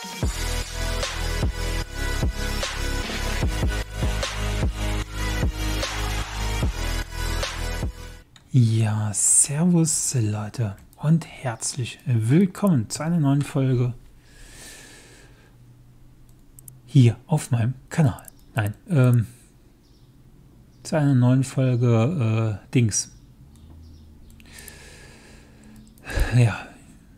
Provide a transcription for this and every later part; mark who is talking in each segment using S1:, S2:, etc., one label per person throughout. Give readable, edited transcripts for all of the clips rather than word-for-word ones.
S1: Ja, servus Leute und herzlich willkommen zu einer neuen Folge hier auf meinem Kanal. Nein, zu einer neuen Folge Dings. Ja.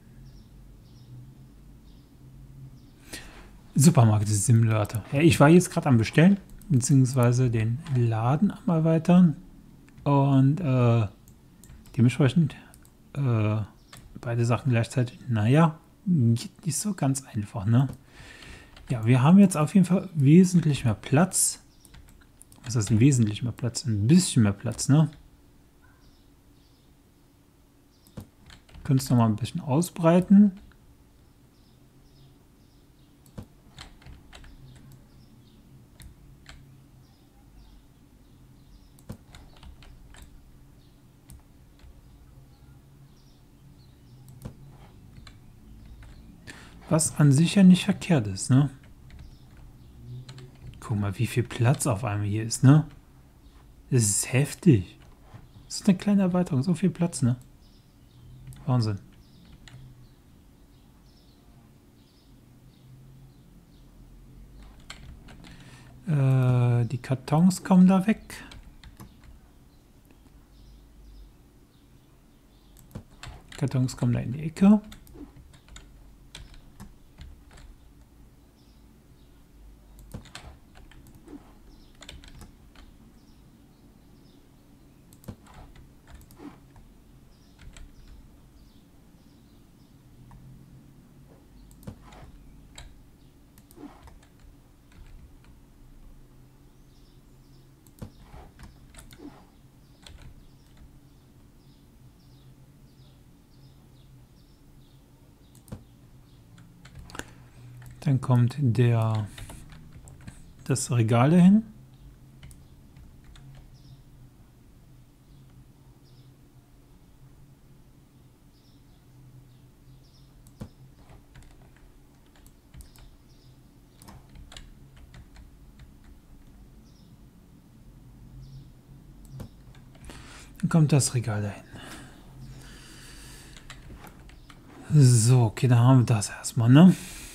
S1: Supermarkt Simulator. Ja, ich war jetzt gerade am Bestellen, beziehungsweise den Laden am Erweitern und dementsprechend beide Sachen gleichzeitig, naja, nicht so ganz einfach, ne? Ja, wir haben jetzt auf jeden Fall wesentlich mehr Platz. Was heißt denn wesentlich mehr Platz? Ein bisschen mehr Platz, ne? Können es noch mal ein bisschen ausbreiten. Was an sich ja nicht verkehrt ist, ne? Guck mal, wie viel Platz auf einmal hier ist, ne? Das ist heftig. Das ist eine kleine Erweiterung, so viel Platz, ne? Wahnsinn. Die Kartons kommen da weg. Kartons kommen da in die Ecke. Dann kommt das Regal dahin. Dann kommt das Regal dahin. So, okay, dann haben wir das erstmal, ne?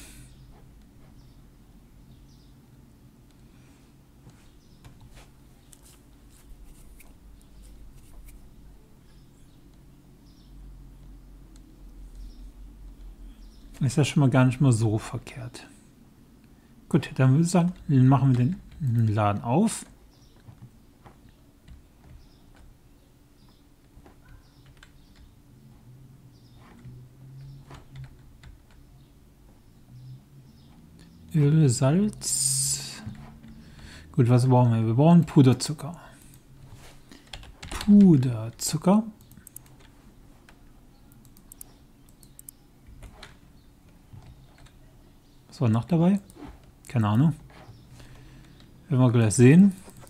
S1: Ist ja schon mal gar nicht mal so verkehrt. Gut, dann würde ich sagen, machen wir den Laden auf. Öl, Salz. Gut, was brauchen wir? Wir brauchen Puderzucker. Puderzucker. Was war noch dabei? Keine Ahnung. Werden wir gleich sehen.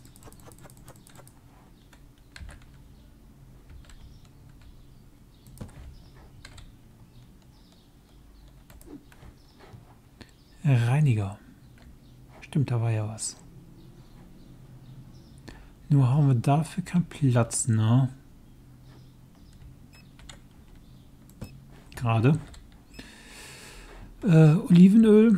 S1: Reiniger. Stimmt, da war ja was. Nur haben wir dafür keinen Platz, ne? Gerade. Olivenöl.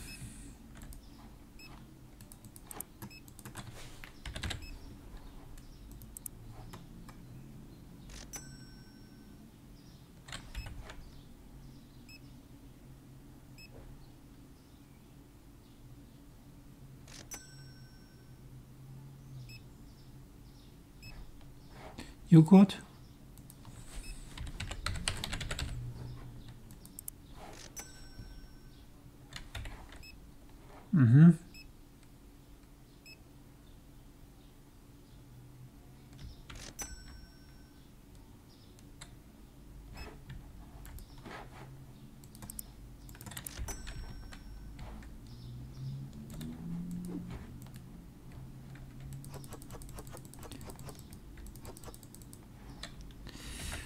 S1: Joghurt. Mhm.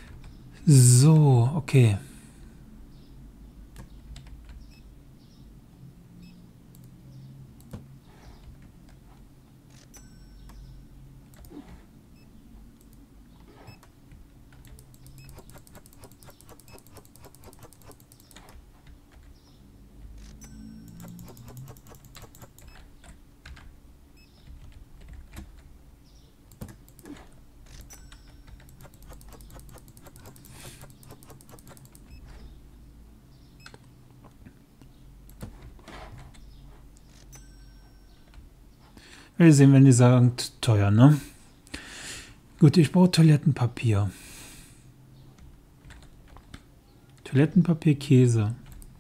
S1: So, okay. Wir sehen, wenn die sagen, teuer, ne? Gut, ich brauche Toilettenpapier. Toilettenpapier, Käse.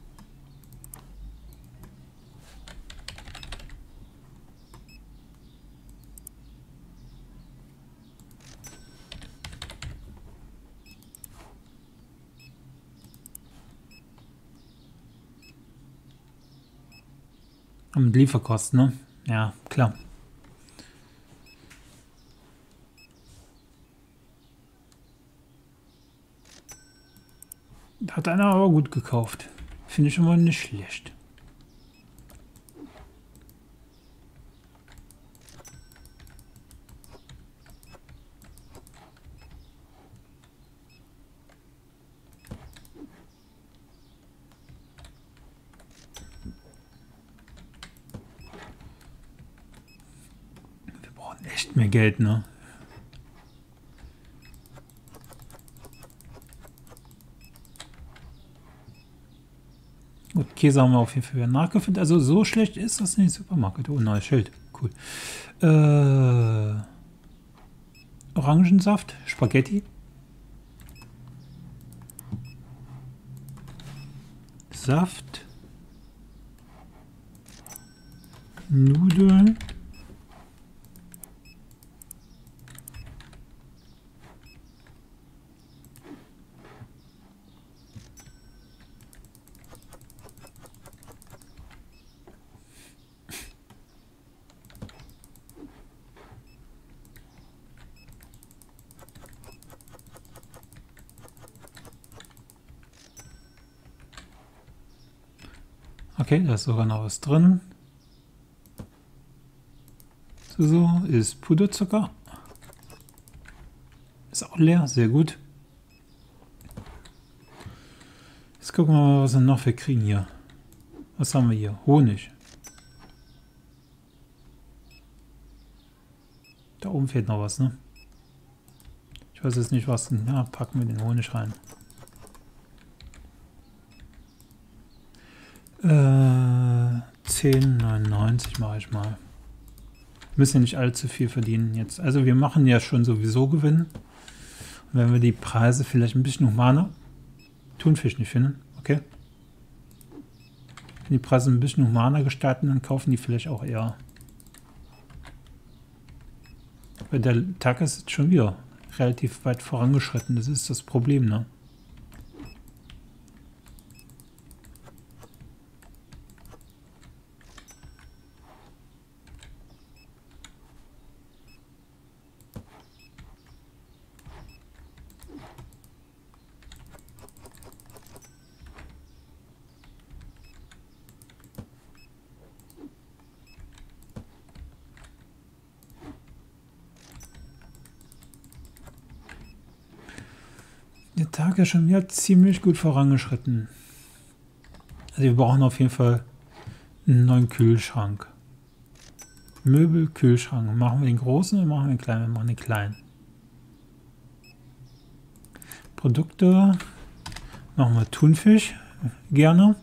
S1: Und Lieferkosten, ne? Ja, klar. Hat einer aber gut gekauft. Finde ich schon mal nicht schlecht. Wir brauchen echt mehr Geld, ne? Gut, Käse haben wir auf jeden Fall wieder nachgefüllt. Also so schlecht ist das nicht. Supermarkt. Oh, neues Schild. Cool. Orangensaft, Spaghetti. Saft. Nudeln. Okay, da ist sogar noch was drin. So, ist Puderzucker. Ist auch leer, sehr gut. Jetzt gucken wir mal, was wir noch für kriegen hier. Was haben wir hier? Honig. Da oben fehlt noch was, ne? Ich weiß jetzt nicht, was. Ja, packen wir den Honig rein. 10,99 mache ich mal. Müssen ja nicht allzu viel verdienen jetzt. Also wir machen ja schon sowieso Gewinn. Und wenn wir die Preise vielleicht ein bisschen humaner, Thunfisch nicht finden, okay? Wenn die Preise ein bisschen humaner gestalten, dann kaufen die vielleicht auch eher. Weil der Tag ist jetzt schon wieder relativ weit vorangeschritten. Das ist das Problem, ne? Der Tag ist schon wieder ziemlich gut vorangeschritten. Also wir brauchen auf jeden Fall einen neuen Kühlschrank. Möbel, Kühlschrank. Machen wir den großen oder machen wir den kleinen? Wir machen den kleinen. Produkte. Machen wir Thunfisch. Gerne.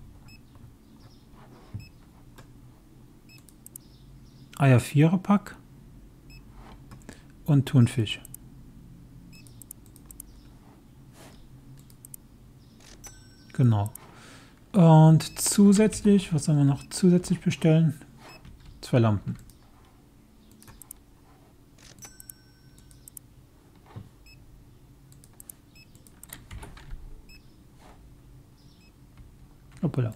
S1: Eier 4er Pack. Und Thunfisch. Genau. Und zusätzlich, was sollen wir noch zusätzlich bestellen? 2 Lampen. Hoppala.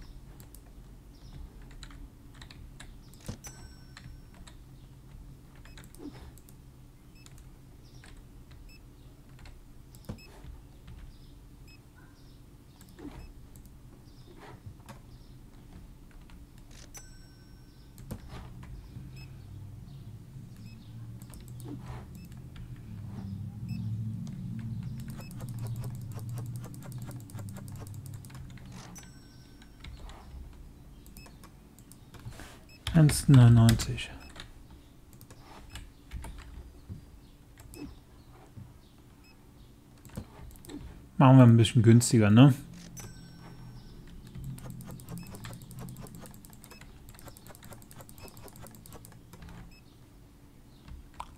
S1: $1,99. Machen wir ein bisschen günstiger, ne?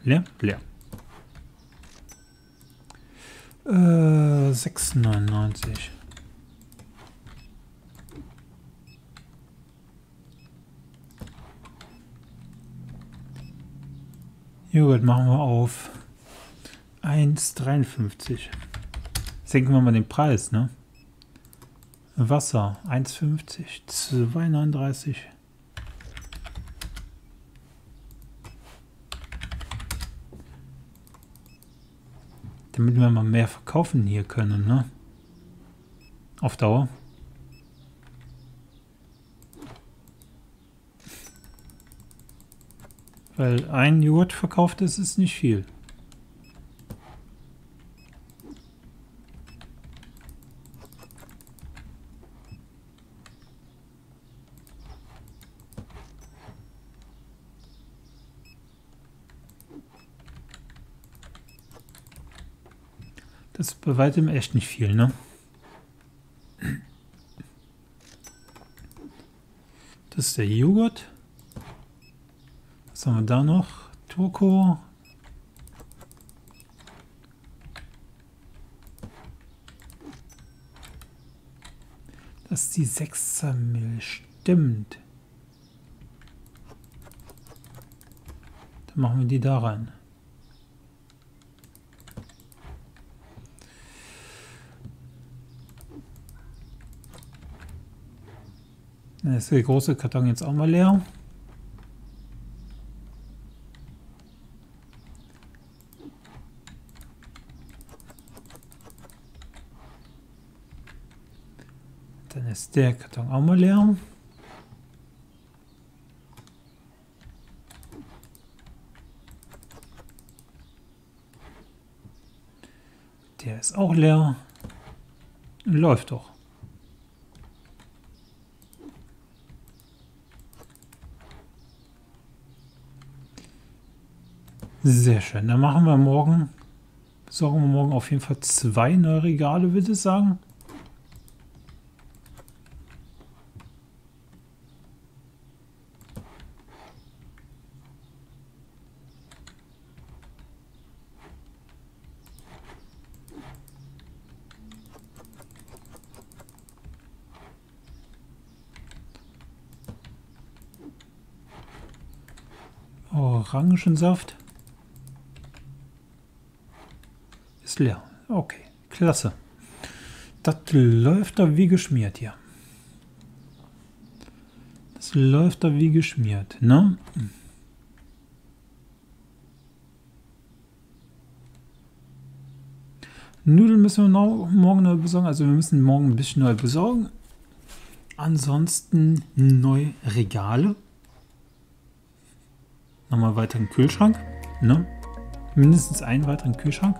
S1: Leer? Leer. 6,99. Joghurt machen wir auf 1,53. Senken wir mal den Preis, ne? Wasser 1,50, 2,39. Damit wir mal mehr verkaufen hier können, ne? Auf Dauer. Weil ein Joghurt verkauft ist nicht viel. Das ist bei weitem echt nicht viel, ne? Das ist der Joghurt. Was haben wir da noch? Turco. Das ist die 6er Milch. Stimmt. Dann machen wir die da rein. Dann ist der große Karton jetzt auch mal leer. Dann ist der Karton auch mal leer. Der ist auch leer. Läuft doch. Sehr schön. Dann machen wir morgen, besorgen wir morgen auf jeden Fall 2 neue Regale, würde ich sagen. Orangensaft. Ist leer. Okay, klasse. Das läuft da wie geschmiert hier. Das läuft da wie geschmiert, ne? Nudeln müssen wir morgen neu besorgen. Also wir müssen morgen ein bisschen neu besorgen. Ansonsten neue Regale. Nochmal weiteren Kühlschrank. Ne? Mindestens einen weiteren Kühlschrank.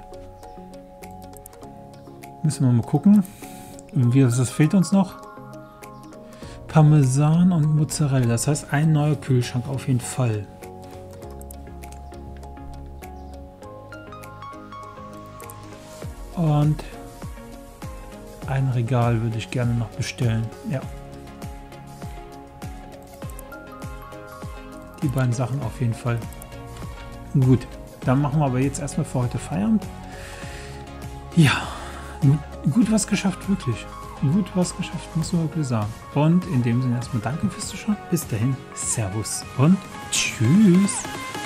S1: Müssen wir mal gucken. Was fehlt uns noch? Parmesan und Mozzarella. Das heißt, ein neuer Kühlschrank auf jeden Fall. Und ein Regal würde ich gerne noch bestellen. Ja. Die beiden Sachen auf jeden Fall. Gut, dann machen wir aber jetzt erstmal für heute Feierabend. Ja, gut was geschafft, wirklich. Gut was geschafft, muss man wirklich sagen. Und in dem Sinne erstmal danke fürs Zuschauen. Bis dahin, Servus und Tschüss.